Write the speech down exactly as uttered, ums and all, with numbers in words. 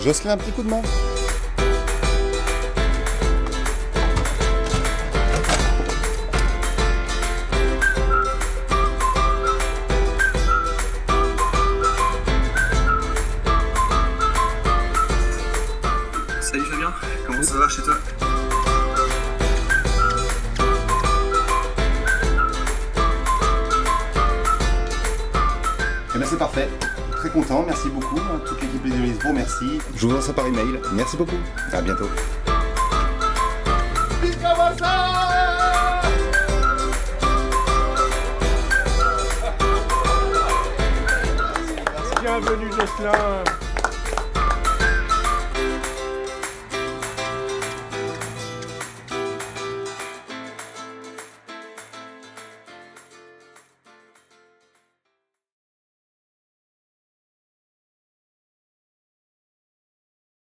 Jocelyn, un petit coup de main. Salut Fabien, comment ça va chez toi? Eh ben c'est parfait. Très content, merci beaucoup. Toute l'équipe des Iris vous remercie. Je vous envoie ça par email. Merci beaucoup. À bientôt. Bienvenue Jocelyn.